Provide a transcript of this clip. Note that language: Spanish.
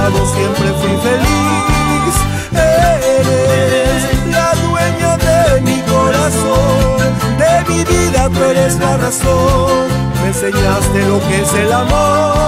lado siempre fui feliz. Eres la dueña de mi corazón, de mi vida tú eres la razón. Me enseñaste lo que es el amor.